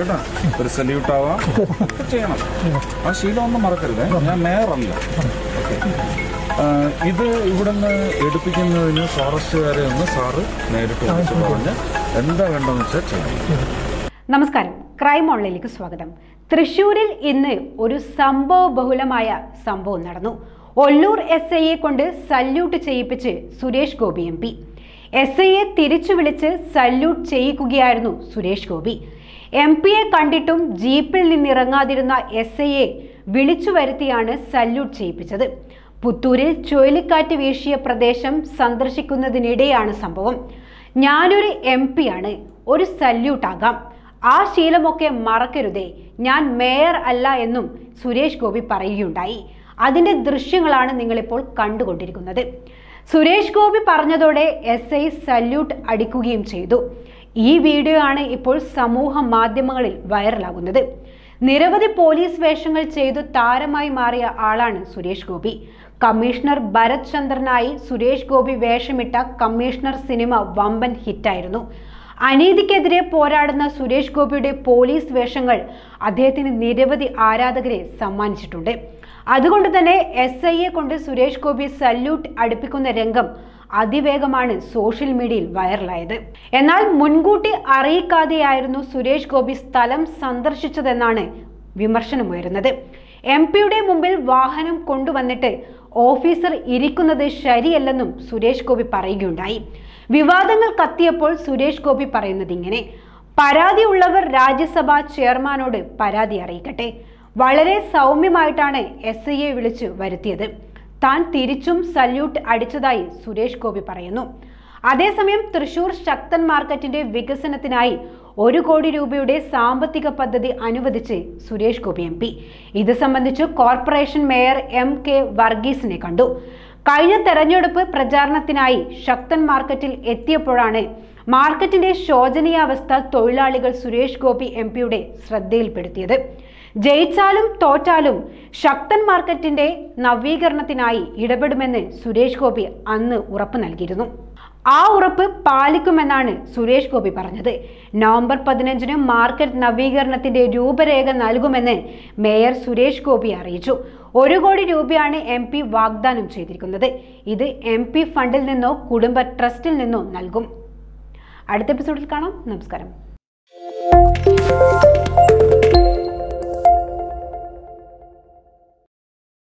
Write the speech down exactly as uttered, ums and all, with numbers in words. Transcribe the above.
കേട്ടോ, ഒരു സല്യൂട്ട് ആവാം ചെയ്യണം. ആ ശീലം ഒന്നും മറക്കരുത്. ഞാൻ മേയറല്ല. ഇത് ഇവിടുന്ന് എടുപ്പിക്കുന്നതിന് ഫോറസ്റ്റുകാരെ ഒന്ന് സാറ് നേരിട്ട് വിളിച്ച് പറഞ്ഞ് എന്താ വേണ്ടെന്ന് വെച്ചാൽ ചെയ്യണം. നമസ്കാരം, ക്രൈം ഓൺലൈനിലേക്ക് സ്വാഗതം. തൃശ്ശൂരിൽ ഇന്ന് ഒരു സംഭവ ബഹുലമായ സംഭവം നടന്നു. ഒല്ലൂർ എസ് ഐയെ കൊണ്ട് സല്യൂട്ട് ചെയ്യിപ്പിച്ച് Suresh Gopi M P. S ഐയെ തിരിച്ചു വിളിച്ച് സല്യൂട്ട് ചെയ്യിക്കുകയായിരുന്നു സുരേഷ് ഗോപി. എം പിയെ കണ്ടിട്ടും ജീപ്പിൽ നിന്നിറങ്ങാതിരുന്ന എസ് ഐയെ വിളിച്ചു വരുത്തിയാണ് സല്യൂട്ട് ചെയ്യിപ്പിച്ചത്. പുത്തൂരിൽ ചുഴലിക്കാറ്റ് വീശിയ പ്രദേശം സന്ദർശിക്കുന്നതിനിടെയാണ് സംഭവം. ഞാനൊരു എം പി ആണ്, ഒരു സല്യൂട്ട് ആകാം, ആ ശീലമൊക്കെ മറക്കരുതേ, ഞാൻ മേയർ അല്ല എന്നും സുരേഷ് ഗോപി പറയുകയുണ്ടായി. അതിന്റെ ദൃശ്യങ്ങളാണ് നിങ്ങളിപ്പോൾ കണ്ടുകൊണ്ടിരിക്കുന്നത്. സുരേഷ് ഗോപി പറഞ്ഞതോടെ എസ് ഐ സല്യൂട്ട് അടിക്കുകയും ചെയ്തു. ഈ വീഡിയോ ആണ് ഇപ്പോൾ സമൂഹ മാധ്യമങ്ങളിൽ വൈറലാകുന്നത്. നിരവധി പോലീസ് വേഷങ്ങൾ ചെയ്തു താരമായി മാറിയ ആളാണ് സുരേഷ് ഗോപി. കമ്മീഷണർ ഭരത് ചന്ദ്രനായി സുരേഷ് ഗോപി വേഷമിട്ട കമ്മീഷണർ സിനിമ വമ്പൻ ഹിറ്റായിരുന്നു. അനീതിക്കെതിരെ പോരാടുന്ന സുരേഷ് ഗോപിയുടെ പോലീസ് വേഷങ്ങൾ അദ്ദേഹത്തിന് നിരവധി ആരാധകരെ സമ്മാനിച്ചിട്ടുണ്ട്. അതുകൊണ്ട് തന്നെ എസ് ഐയെ കൊണ്ട് സുരേഷ് ഗോപി സല്യൂട്ട് അടുപ്പിക്കുന്ന രംഗം അതിവേഗമാണ് സോഷ്യൽ മീഡിയയിൽ വൈറലായത്. എന്നാൽ മുൻകൂട്ടി അറിയിക്കാതെയായിരുന്നു സുരേഷ് ഗോപി സ്ഥലം സന്ദർശിച്ചതെന്നാണ് വിമർശനമുയരുന്നത്. എം പിയുടെ മുമ്പിൽ വാഹനം കൊണ്ടുവന്നിട്ട് ഓഫീസർ ഇരിക്കുന്നത് ശരിയല്ലെന്നും സുരേഷ് ഗോപി പറയുകയുണ്ടായി. വിവാദങ്ങൾ കത്തിയപ്പോൾ സുരേഷ് ഗോപി പറയുന്നത് ഇങ്ങനെ: പരാതിയുള്ളവർ രാജ്യസഭാ ചെയർമാനോട് പരാതി അറിയിക്കട്ടെ. വളരെ സൗമ്യമായിട്ടാണ് എസ് ഐയെ വിളിച്ചു വരുത്തിയത്. താൻ തിരിച്ചും സല്യൂട്ട് അടിച്ചതായി സുരേഷ് ഗോപി പറയുന്നു. അതേസമയം തൃശൂർ ശക്തൻ മാർക്കറ്റിന്റെ വികസനത്തിനായി ഒരു കോടി രൂപയുടെ സാമ്പത്തിക പദ്ധതി അനുവദിച്ച് സുരേഷ് ഗോപി എം പി. ഇത് സംബന്ധിച്ച് കോർപ്പറേഷൻ മേയർ എം കെ വർഗീസിനെ കണ്ടു. കഴിഞ്ഞ തെരഞ്ഞെടുപ്പ് പ്രചാരണത്തിനായി ശക്തൻ മാർക്കറ്റിൽ എത്തിയപ്പോഴാണ് മാർക്കറ്റിന്റെ ശോചനീയാവസ്ഥ തൊഴിലാളികൾ സുരേഷ് ഗോപി എം പിയുടെ ശ്രദ്ധയിൽപ്പെടുത്തിയത്. ജയിച്ചാലും തോറ്റാലും ശക്തൻ മാർക്കറ്റിന്റെ നവീകരണത്തിനായി ഇടപെടുമെന്ന് സുരേഷ് ഗോപി അന്ന് ഉറപ്പ് നൽകിയിരുന്നു. ആ ഉറപ്പ് പാലിക്കുമെന്നാണ് സുരേഷ് ഗോപി പറഞ്ഞത്. നവംബർ പതിനഞ്ചിന് മാർക്കറ്റ് നവീകരണത്തിന്റെ രൂപരേഖ നൽകുമെന്ന് മേയർ സുരേഷ് ഗോപി അറിയിച്ചു. ഒരു കോടി രൂപയാണ് എം പി വാഗ്ദാനം ചെയ്തിരിക്കുന്നത്. ഇത് എം പി ഫണ്ടിൽ നിന്നോ കുടുംബ ട്രസ്റ്റിൽ നിന്നോ നൽകും. അടുത്ത എപ്പിസോഡിൽ കാണാം. നമസ്കാരം.